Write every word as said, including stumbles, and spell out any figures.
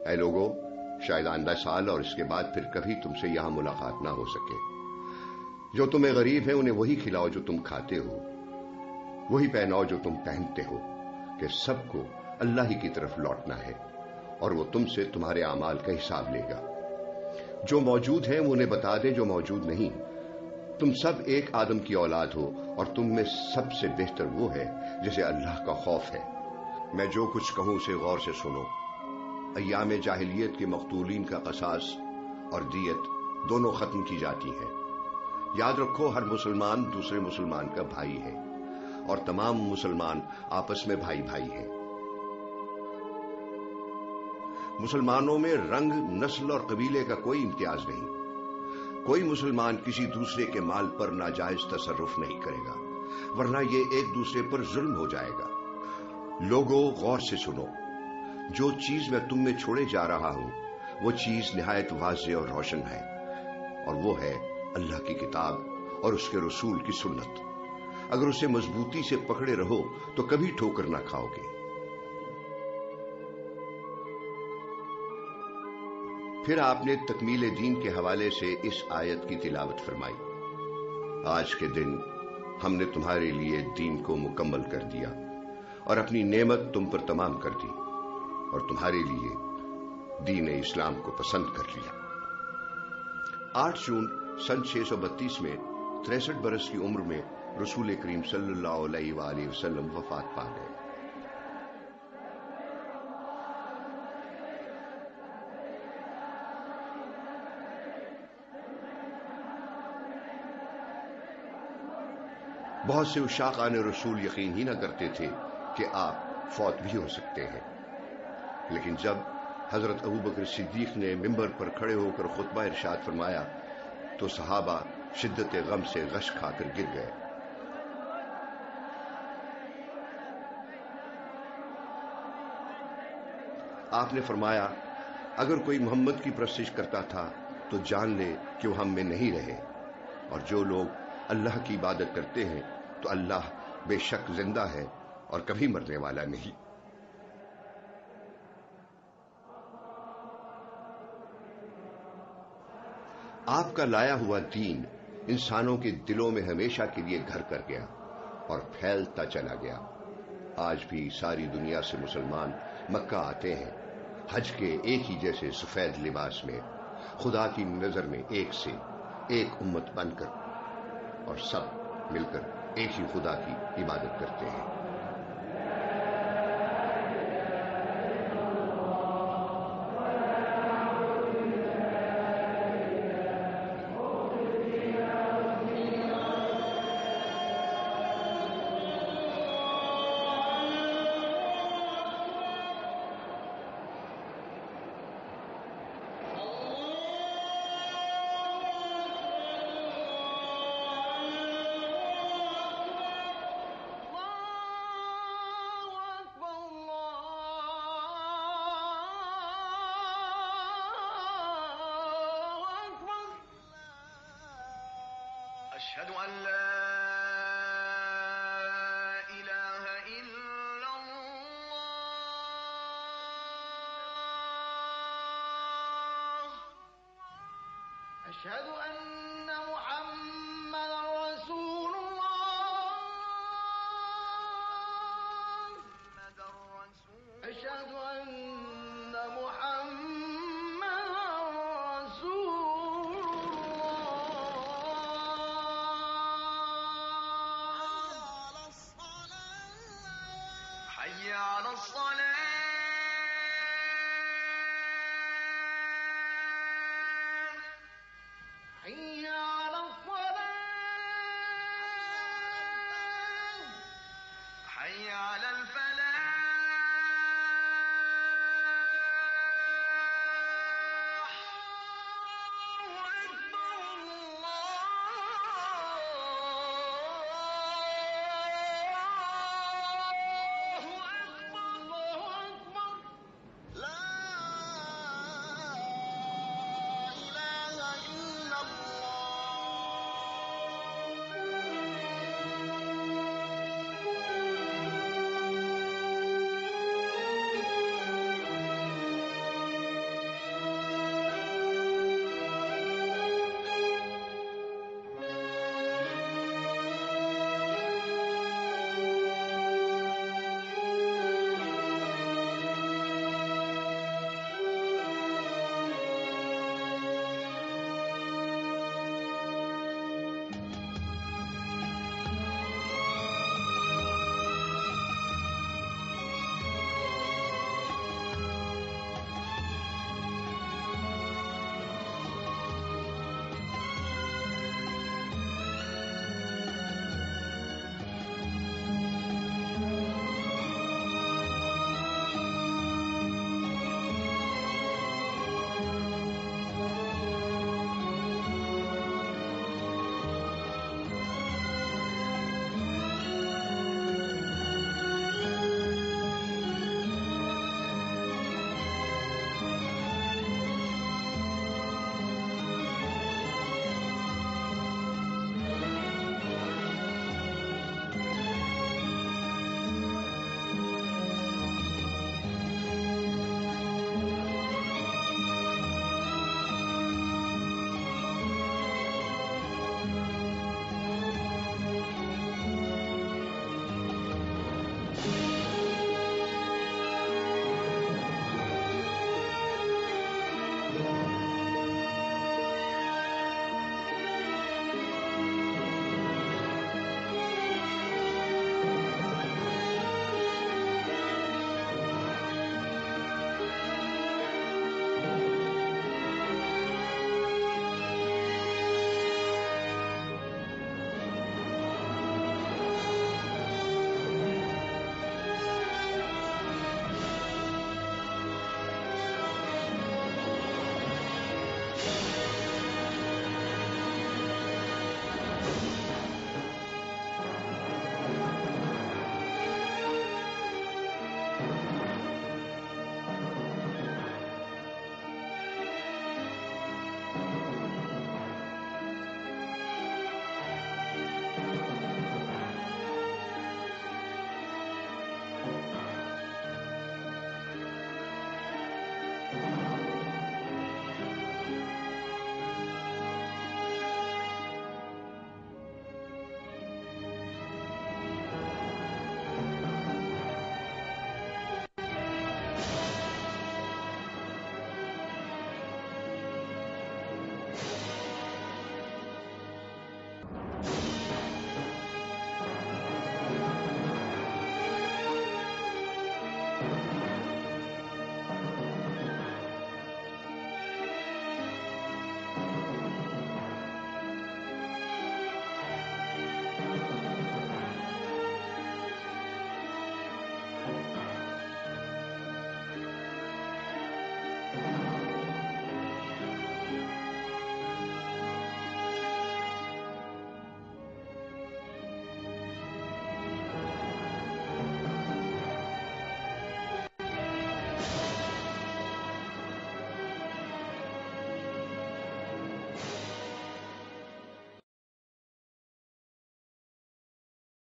اے لوگو، شاید آئندہ سال اور اس کے بعد پھر کبھی تم سے یہاں ملاقات نہ ہو سکے۔ جو تمہیں غریب ہیں انہیں وہی کھلاؤ جو تم کھاتے ہو، وہی پہناؤ جو تم پہنتے ہو، کہ سب کو اللہ ہی کی طرف لوٹنا ہے اور وہ تم سے تمہارے اعمال کا حساب لے گا۔ جو موجود ہیں وہ انہیں بتا دیں جو موجود نہیں، تم سب ایک آدم کی اولاد ہو اور تم میں سب سے بہتر وہ ہے جسے اللہ کا خوف ہے۔ میں جو کچھ کہوں اسے غور سے سنو۔ ایام جاہلیت کے مقتولین کا قصاص اور دیت دونوں ختم کی جاتی ہیں۔ یاد رکھو، ہر مسلمان دوسرے مسلمان کا بھائی ہے اور تمام مسلمان آپس میں بھائی بھائی ہیں۔ مسلمانوں میں رنگ، نسل اور قبیلے کا کوئی امتیاز نہیں۔ کوئی مسلمان کسی دوسرے کے مال پر ناجائز تصرف نہیں کرے گا، ورنہ یہ ایک دوسرے پر ظلم ہو جائے گا۔ لوگوں، غور سے سنو۔ جو چیز میں تم میں چھوڑے جا رہا ہوں وہ چیز نہایت واضح اور روشن ہے، اور وہ ہے اللہ کی کتاب اور اس کے رسول کی سنت۔ اگر اسے مضبوطی سے پکڑے رہو تو کبھی ٹھوکر نہ کھاؤ گے۔ پھر آپ نے تکمیل دین کے حوالے سے اس آیت کی تلاوت فرمائی۔ آج کے دن ہم نے تمہارے لیے دین کو مکمل کر دیا اور اپنی نعمت تم پر تمام کر دی، اور تمہارے لیے دین اسلام کو پسند کر لیا۔ آٹھ جون سن چھ سو بتیس میں تریسٹھ برس کی عمر میں رسول کریم صلی اللہ علیہ وآلہ وسلم وفات پا گئے۔ بہت سے عشاقان رسول یقین ہی نہ کرتے تھے کہ آپ فوت بھی ہو سکتے ہیں، لیکن جب حضرت ابوبکر صدیق نے منبر پر کھڑے ہو کر خطبہ ارشاد فرمایا تو صحابہ شدت غم سے غش کھا کر گر گئے۔ آپ نے فرمایا، اگر کوئی محمد کی پرستش کرتا تھا تو جان لے کہ وہ ہم میں نہیں رہے، اور جو لوگ اللہ کی عبادت کرتے ہیں تو اللہ بے شک زندہ ہے اور کبھی مرنے والا نہیں۔ آپ کا لایا ہوا دین انسانوں کے دلوں میں ہمیشہ کے لیے گھر کر گیا اور پھیلتا چلا گیا۔ آج بھی ساری دنیا سے مسلمان مکہ آتے ہیں، حج کے ایک ہی جیسے سفید لباس میں، خدا کی نظر میں ایک سے ایک امت بن کر، اور سب مل کر ایک ہی خدا کی عبادت کرتے ہیں۔ أشهد أن لا إله إلا الله أشهد أن